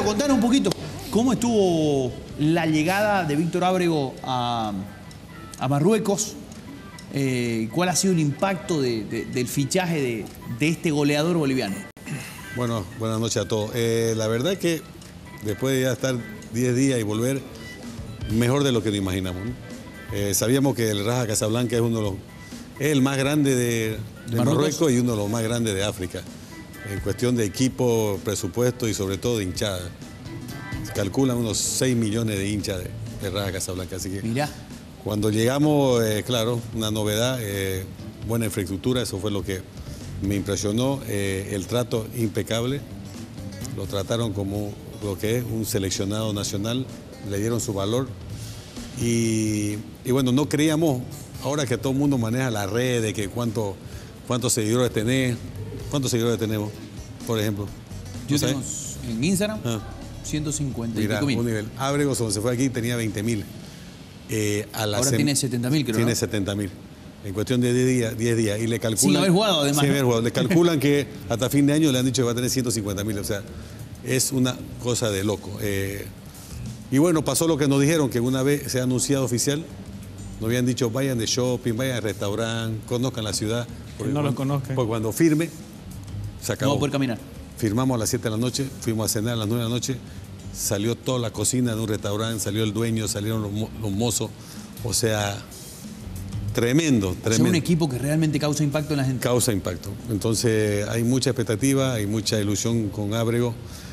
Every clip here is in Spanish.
contanos un poquito. ¿Cómo estuvo la llegada de Víctor Ábrego a Marruecos? ¿Cuál ha sido el impacto del fichaje de este goleador boliviano? Bueno, buenas noches a todos. La verdad es que después de ya estar 10 días y volver, mejor de lo que nos imaginamos, ¿no? Sabíamos que el Raja Casablanca es el más grande de Marruecos y uno de los más grandes de África. En cuestión de equipo, presupuesto y sobre todo de hinchada. Se calculan unos 6 millones de hinchas de Raja Casablanca. Así que mirá, cuando llegamos, claro, una novedad, buena infraestructura, eso fue lo que me impresionó. El trato impecable, lo trataron como lo que es un seleccionado nacional, le dieron su valor. Y bueno, no creíamos, ahora que todo el mundo maneja las redes, que cuántos seguidores tenés. ¿Cuántos seguidores tenemos, por ejemplo? Yo tengo en Instagram 150 y pico mil. Un nivel. Ábrego, cuando se fue aquí, tenía 20.000. Ahora tiene 70.000, creo. Tiene, ¿no? 70.000. En cuestión de 10 días. Y le calculan... Sin haber jugado, además. Sin haber jugado. Le calculan que hasta fin de año le han dicho que va a tener 150.000. O sea, es una cosa de loco. Y bueno, pasó lo que nos dijeron, que una vez se ha anunciado oficial, nos habían dicho, vayan de shopping, vayan al restaurante, conozcan la ciudad. Que no lo conozcan. Porque cuando firme, se acabó. No va a poder caminar. Firmamos a las 7 de la noche, fuimos a cenar a las 9 de la noche, salió toda la cocina de un restaurante, salió el dueño, salieron los mozos. O sea, tremendo. Es un equipo que realmente causa impacto en la gente. Causa impacto. Entonces hay mucha expectativa, hay mucha ilusión con Ábrego.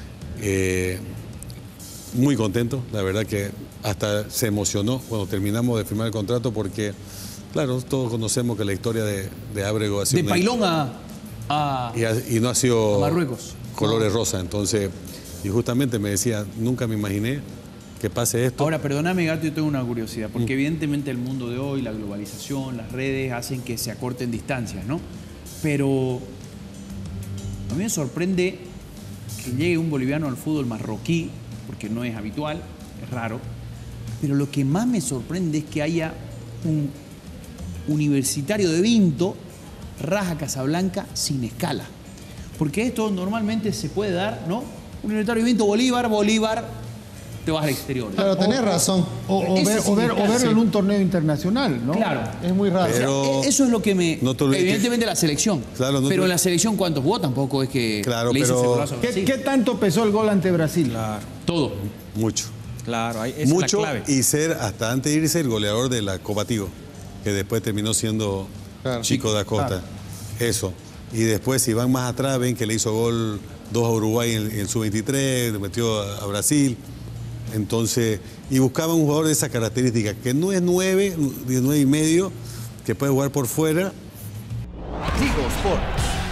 Muy contento, la verdad que hasta se emocionó cuando terminamos de firmar el contrato porque, claro, todos conocemos que la historia de Ábrego ha sido... De Pailón y no ha sido... Marruecos. Colores rosa, entonces... Y justamente me decía, nunca me imaginé que pase esto. Ahora, perdóname, Gato, yo tengo una curiosidad, porque evidentemente el mundo de hoy, la globalización, las redes hacen que se acorten distancias, ¿no? Pero a mí me sorprende que llegue un boliviano al fútbol marroquí, porque no es habitual, es raro, pero lo que más me sorprende es que haya un Universitario de Vinto, Raja Casablanca, sin escala. Porque esto normalmente se puede dar, ¿no? Universitario de Vinto, Bolívar, te vas al exterior. Claro, tenés razón. O verlo en un torneo internacional, ¿no? Claro. Es muy raro. Pero o sea, eso es lo que me... no te olvides evidentemente la selección. Claro, no pero te... en la selección, ¿cuántos jugó? Tampoco es que claro, le hizo pero... ese golazo a Brasil. ¿Qué tanto pesó el gol ante Brasil? Claro. Todo. Mucho. Claro, ahí es Mucho, la clave. y ser, hasta antes de irse, el goleador de la Copa Tigo, que después terminó siendo Chico da Costa. Claro. Eso. Y después, si van más atrás, ven que le hizo gol 2 a Uruguay en su 23, le metió a Brasil. Entonces, y buscaban un jugador de esa característica, que no es 9, 19 y medio, que puede jugar por fuera. Tigo Sports.